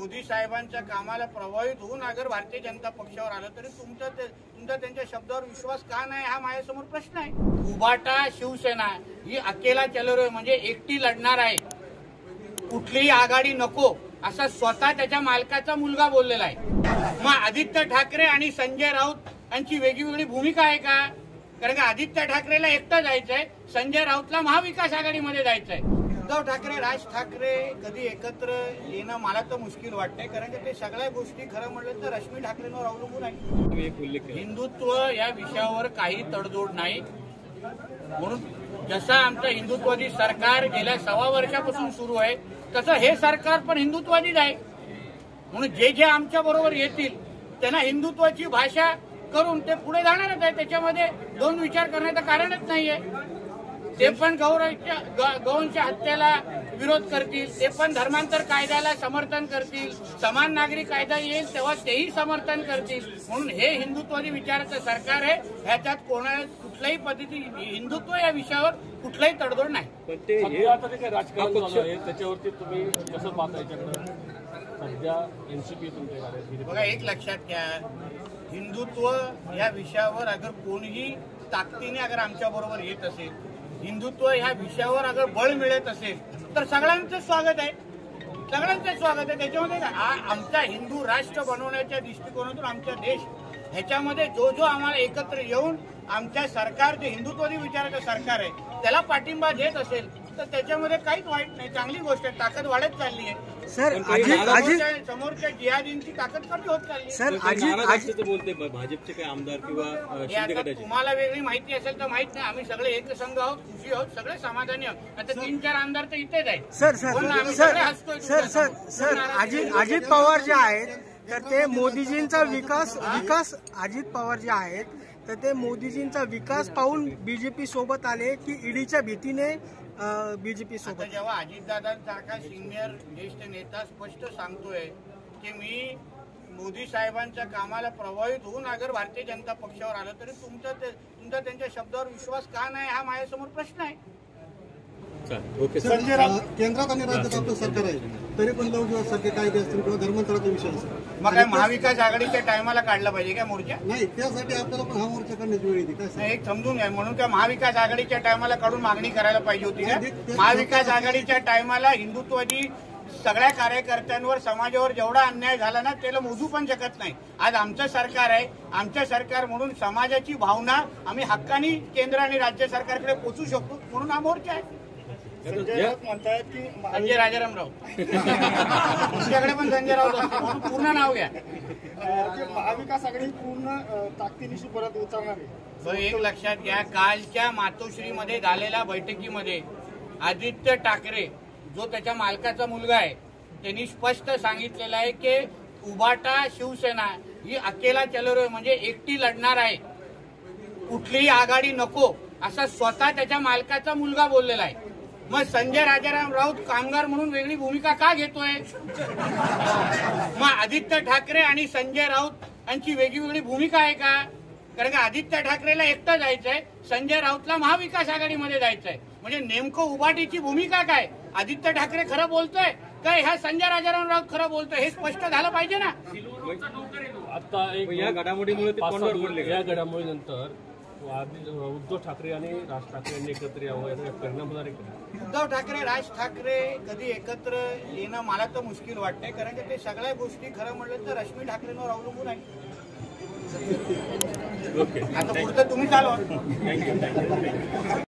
मोदी साहेबांच्या कामाला प्रभावित होऊन अगर भारतीय जनता पक्षावर आलं तरी तुमचा त्यांच्या शब्दावर विश्वास का नाही हा माझ्यासमोर प्रश्न आहे। उबाटा शिवसेना ही अकेला चलो म्हणजे एकटी लढणार आहे, कुठलीही आघाडी नको असा स्वतः त्याच्या मालकाचा मुलगा बोललेला आहे। मग आदित्य ठाकरे आणि संजय राऊत यांची वेगळी भूमिका आहे का? कारण का आदित्य ठाकरेला एकटं जायचंय, संजय राऊतला महाविकास आघाडीमध्ये जायचंय। उद्धव ठाकरे राज ठाकरे कधी एकत्र येणं मला तर मुश्किल वाटतंय, कारण की ते सगळ्या गोष्टी खरं म्हटलं तर रश्मी ठाकरेंवर अवलंबून आहे। हिंदुत्व या विषयावर काही तडजोड नाही, म्हणून जसं आमचं हिंदुत्ववादी सरकार गेल्या 1.25 वर्षापासून सुरू आहे तसं हे सरकार पण हिंदुत्ववादीच आहे। म्हणून जे आमच्या बरोबर येतील त्यांना हिंदुत्वाची भाषा करून ते पुढे जाणारच आहे, त्याच्यामध्ये दोन विचार करण्याचं कारणच नाहीये। ते पण गौंच्या हत्येला विरोध करतील, ते पण धर्मांतर कायद्याला समर्थन करतील, समान नागरी कायदा येईल तेव्हा तेही समर्थन करतील। म्हणून हे हिंदुत्ववादी विचाराचं सरकार आहे, ह्याच्यात कुठल्याही पद्धती हिंदुत्व या विषयावर कुठलाही तडजोड नाही। पण ते राजकारण चालू आहे त्याच्यावरती तुम्ही कसं पाहता? सध्या एनसीपी तुमच्याकडे बघा, एक लक्षात घ्या, हिंदुत्व या विषयावर अगर कोणीही ताकदीने अगर आमच्या बरोबर येत असेल, हिंदुत्व ह्या विषयावर अगर बळ मिळत असेल तर सगळ्यांचं स्वागत आहे, सगळ्यांचं स्वागत आहे। त्याच्यामध्ये आमचा हिंदू राष्ट्र बनवण्याच्या दृष्टिकोनातून आमचा देश ह्याच्यामध्ये जो आम्हाला एकत्र येऊन आमच्या सरकार जे हिंदुत्ववादी विचाराचं सरकार आहे त्याला पाठिंबा देत असेल तर त्याच्यामध्ये काहीच वाईट नाही, चांगली गोष्ट आहे। ताकद वाढत चालली आहे सर, समोरच्या जिहादींची ताकद कमी होत चालली सर। बोलते भाजपचे काही आमदार किंवा तुम्हाला वेगळी माहिती असेल तर माहित नाही, आम्ही सगळे एकसंघ आहोत, खुशी आहोत, सगळे समाधानी आहोत। आता 3-4 आमदार तर इथेच आहेत सर अजित पवार जे आहेत तर ते मोदीजींचा विकास अजित पवार जे आहेत तर ते मोदीजींचा विकास पाहून बीजेपी सोबत आले की ईडीच्या भीतीने बीजेपी सोबत? जेव्हा अजितदादांसारखा सिनियर ज्येष्ठ नेता स्पष्ट सांगतोय की मी मोदी साहेबांच्या कामाला प्रभावित होऊन अगर भारतीय जनता पक्षावर आलं तरी तुमचा त्यांच्या शब्दावर विश्वास का नाही हा माझ्यासमोर प्रश्न आहे। संजय राऊत केंद्रात आणि राज्यात आपलं सरकार आहे तरी पण लवकर कायदे असतील किंवा धर्मांतराचा विषय असेल, मग काय महाविकास आघाडीच्या टायमाला काढला पाहिजे काय मोर्चा? नाही, त्यासाठी आपल्याला पण हा मोर्चा करण्याची वेळ येते काय? एक समजून घ्या, म्हणून त्या महाविकास आघाडीच्या टायमाला काढून मागणी करायला पाहिजे होती का? महाविकास आघाडीच्या टायमाला हिंदुत्ववादी सगळ्या कार्यकर्त्यांवर समाजावर जेवढा अन्याय झाला ना त्याला मोजू पण शकत नाही। आज आमचं सरकार आहे, आमचं सरकार म्हणून समाजाची भावना आम्ही हक्कानी केंद्र आणि राज्य सरकारकडे पोहोचू शकतो, म्हणून हा मोर्चा आहे। संजय राऊत म्हणतायत की संजय राजाराम राऊत तुमच्याकडे पण संजय राऊत असतो, म्हणून पूर्ण नाव घ्या। महाविकास आघाडी पूर्ण ताकदीनिशी परत उतरणार आहे। एक लक्षात घ्या, कालच्या मातोश्रीमध्ये झालेल्या बैठकीमध्ये आदित्य ठाकरे जो त्याच्या मालकाचा मुलगा आहे त्यांनी स्पष्ट सांगितलेलं आहे की उबाटा शिवसेना ही अकेला चलो म्हणजे एकटी लढणार आहे, कुठलीही आघाडी नको असा स्वतः त्याच्या मालकाचा मुलगा बोललेला आहे। मग संजय राजाराम राऊत कामगार म्हणून वेगळी भूमिका का घेतोय? मग आदित्य ठाकरे आणि संजय राऊत यांची वेगळी भूमिका आहे का? कारण का आदित्य ठाकरेला एकटं जायचंय, संजय राऊतला महाविकास आघाडीमध्ये जायचंय। म्हणजे नेमकं उबाटीची भूमिका काय? आदित्य ठाकरे खरं बोलतोय काय ह्या संजय राजाराम राऊत खरं बोलतोय हे स्पष्ट झालं पाहिजे ना। आता या घडामोडीमुळे या घडामोडीनंतर उद्धव ठाकरे आणि राज ठाकरे यांनी एकत्र यावं याचा परिणाम होणार आहे? उद्धव ठाकरे राज ठाकरे कधी एकत्र येणं मला तर मुश्किल वाटतंय, कारण की ते सगळ्या गोष्टी खरं म्हटलं तर रश्मी ठाकरेंवर अवलंबून आहे। आता पुढचं तुम्ही चालवा।